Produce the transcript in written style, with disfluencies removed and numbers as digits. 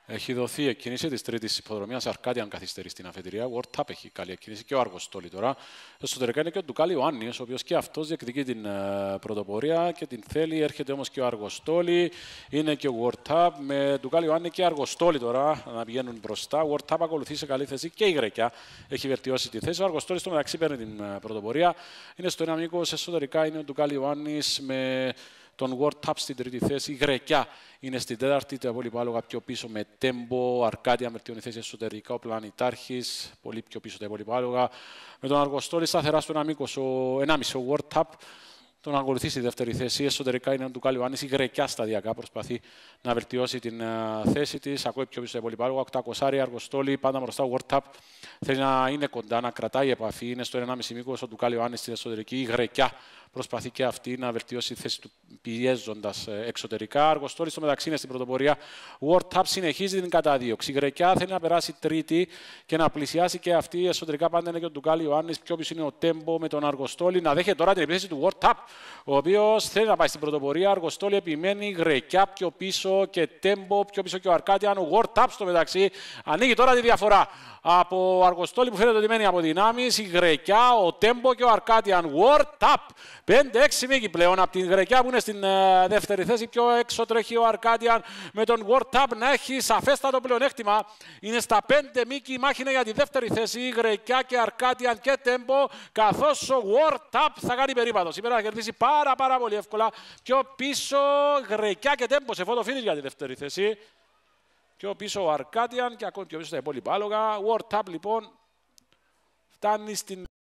Έχει δοθεί εκκίνηση της τρίτης υποδρομίας Αρκάντια, αν καθυστερεί στην αφετηρία. World Cup έχει καλή εκκίνηση και ο Αργοστόλη τώρα. Εσωτερικά είναι και ο Ντουκάλι Ιωάννης, ο οποίος και αυτός διεκδικεί την πρωτοπορία και την θέλει. Έρχεται όμως και ο Αργοστόλη. Είναι και ο World Cup με Ντουκάλι Ιωάννη και Αργοστόλη τώρα να πηγαίνουν μπροστά. Ο World Cup ακολουθεί σε καλή θέση και η Γρεκιά έχει βελτιώσει τη θέση. Ο Αργοστόλη στο μεταξύ παίρνει την πρωτοπορία. Είναι στο 1,20 εσωτερικά είναι ο Ντουκάλι Ιωάννης με τον World Cup στην τρίτη θέση. Η Γρεκιά είναι στην τέταρτη, τα υπόλοιπα άλογα πιο πίσω με Τέμπο, Αρκάντια βελτιώνει θέση εσωτερικά, ο Πλανητάρχης, πολύ πιο πίσω τα υπόλοιπα άλογα. Με τον Αργοστόλη σταθερά στο 1,5 ο World Cup. Τον ακολουθεί στη δεύτερη θέση. Εσωτερικά είναι ο Ντουκάλι Ιωάννης. Η Γρεκιά σταδιακά προσπαθεί να βελτιώσει την θέση της. Ακούει πιο πίσω τα υπόλοιπα άλογα. 800 Αργοστόλη, πάντα μπροστά ο World Cup. Θέλει να είναι κοντά, να κρατάει επαφή. Είναι στο 1,5 μήκος ο Ντουκάλι Ιωάννης στην εσωτερική. Η Γρεκιά προσπαθεί και αυτή να βελτιώσει τη θέση του πιέζοντας εξωτερικά. Αργοστόλη στο μεταξύ είναι στην πρωτοπορία. World Cup συνεχίζει την καταδίωξη. Η Γρεκιά θέλει να περάσει τρίτη και να πλησιάσει και αυτή. Εσωτερικά πάντα είναι και ο Ντουκάλι Ιωάννης. Πιο πίσω είναι ο Τέμπο με τον Αργοστόλη. Να δέχεται τώρα την επίθεση του World Cup, ο οποίος θέλει να πάει στην πρωτοπορία. Αργοστόλη επιμένει. Γρεκιά πιο πίσω και Τέμπο πιο πίσω και ο Αρκάντιαν. Ο World Cup στο μεταξύ ανοίγει τώρα τη διαφορά. Από Αργοστόλη που φαίνεται ότι μένει από δυνάμεις, η Γρεκιά, ο Τέμπο και ο Αρκάντιαν. World Cup. 5-6 μήκη πλέον από την Γρεκιά που είναι στην δεύτερη θέση. Πιο έξω τρέχει ο Αρκάντιαν με τον World Cup να έχει σαφέστατο πλεονέκτημα. Είναι στα 5 μήκη, η μάχη είναι για τη δεύτερη θέση. Η Γρεκιά και Αρκάντιαν και Τέμπο. Καθώς ο World Cup θα κάνει περίπατο. Σήμερα θα κερδίσει πάρα πολύ εύκολα. Πιο πίσω Γρεκιά και Τέμπο σε φωτοφίνι για τη δεύτερη θέση. Πιο πίσω ο Αρκάντιαν και ακόμη πιο πίσω τα υπόλοιπα άλογα. World Cup λοιπόν φτάνει στην